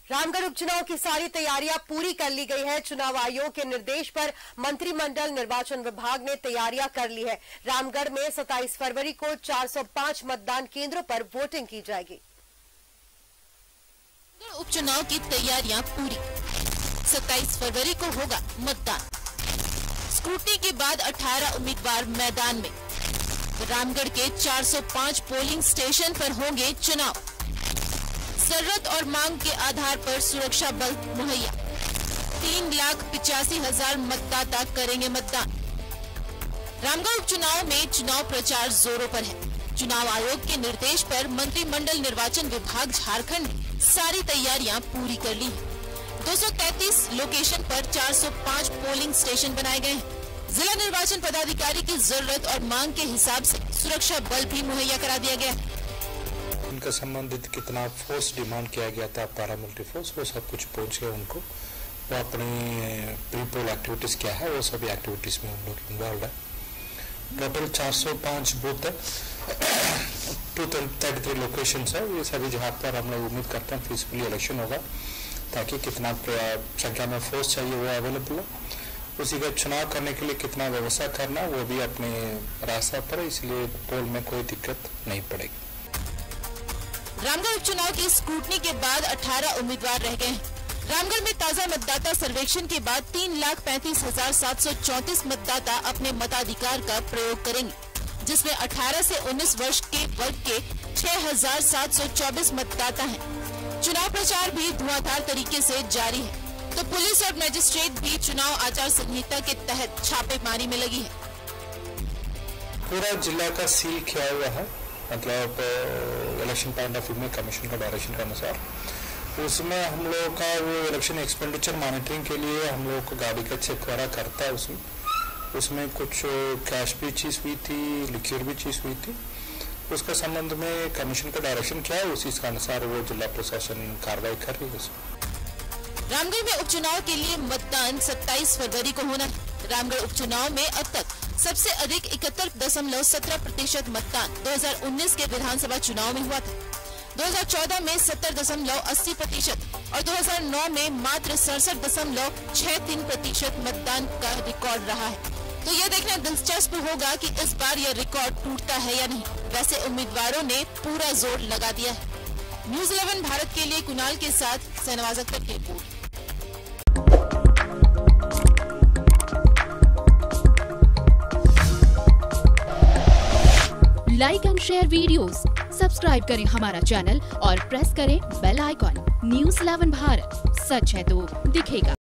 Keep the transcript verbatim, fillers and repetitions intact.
रामगढ़ उपचुनाव की सारी तैयारियां पूरी कर ली गई है। चुनाव आयोग के निर्देश पर मंत्रिमंडल निर्वाचन विभाग ने तैयारियां कर ली है। रामगढ़ में सत्ताईस फरवरी को चार सौ पाँच मतदान केंद्रों पर वोटिंग की जाएगी। उपचुनाव की तैयारियां पूरी, सत्ताईस फरवरी को होगा मतदान। स्क्रूटनी के बाद अठारह उम्मीदवार मैदान में। रामगढ़ के चार सौ पाँच पोलिंग स्टेशन पर होंगे चुनाव। जरूरत और मांग के आधार पर सुरक्षा बल मुहैया। तीन लाख पिचासी हजार मतदाता करेंगे मतदान। रामगढ़ उपचुनाव में चुनाव प्रचार जोरों पर है। चुनाव आयोग के निर्देश पर मंत्रिमंडल निर्वाचन विभाग झारखंड ने सारी तैयारियां पूरी कर ली है। दो सौ तैंतीस लोकेशन पर चार सौ पाँच पोलिंग स्टेशन बनाए गए हैं। जिला निर्वाचन पदाधिकारी की जरूरत और मांग के हिसाब से सुरक्षा बल भी मुहैया करा दिया गया है। उनका संबंधित कितना फोर्स डिमांड किया गया था, पैरामिलिट्री फोर्स, वो सब कुछ पहुंच गया उनको। वो अपनी प्री पोल एक्टिविटीज क्या है वो सभी एक्टिविटीज में हम लोग इन्वॉल्व है। टोटल चार सौ पाँच बूथ है, टू थर्टी थ्री लोकेशन है। ये सभी जहाँ पर हम लोग उम्मीद करते हैं पीसफुली इलेक्शन होगा, ताकि कितना संख्या में फोर्स चाहिए वो अवेलेबल है। उसी का चुनाव करने के लिए कितना व्यवस्था करना वो भी अपने रास्ता पर है, इसलिए पोल में कोई दिक्कत नहीं पड़ेगी। रामगढ़ उपचुनाव की स्क्रूटनी के बाद अठारह उम्मीदवार रह गए हैं। रामगढ़ में ताजा मतदाता सर्वेक्षण के बाद तीन लाख पैंतीस हजार सात सौ चौंतीस मतदाता अपने मताधिकार का प्रयोग करेंगे, जिसमें अठारह से उन्नीस वर्ष के वर्ग के छह हजार सात सौ चौबीस मतदाता हैं। चुनाव प्रचार भी धुआंधार तरीके से जारी है, तो पुलिस और मजिस्ट्रेट भी चुनाव आचार संहिता के तहत छापेमारी में लगी है। पूरा जिला का सील किया हुआ है, मतलब इलेक्शन पॉइंट ऑफ व्यू में कमीशन का डायरेक्शन के अनुसार। उसमें हम लोगों का वो इलेक्शन एक्सपेंडिचर मॉनिटरिंग के लिए हम लोग को गाड़ी का चेक वगैरह करता है। उसमें उसमें कुछ कैश भी चीज हुई थी, लिक्विड भी चीज हुई थी। उसका संबंध में कमीशन का डायरेक्शन क्या है, उसी के अनुसार वो जिला प्रशासन कार्रवाई कर रही है। रामगढ़ में उपचुनाव के लिए मतदान सत्ताईस फरवरी को होना है। रामगढ़ उपचुनाव में अब तक सबसे अधिक इकहत्तर दशमलव सत्रह प्रतिशत मतदान दो हजार उन्नीस के विधानसभा चुनाव में हुआ था। दो हजार चौदह में सत्तर दशमलव अस्सी प्रतिशत और दो हजार नौ में मात्र सड़सठ दशमलव छह तीन प्रतिशत मतदान का रिकॉर्ड रहा है। तो ये देखना दिलचस्प होगा कि इस बार यह रिकॉर्ड टूटता है या नहीं। वैसे उम्मीदवारों ने पूरा जोर लगा दिया है। न्यूज इलेवन भारत के लिए कुणाल के साथ शहनवाज अख्तर की report. Like and share videos, subscribe करें हमारा चैनल और प्रेस करें bell icon. News eleven Bharat, सच है तो दिखेगा।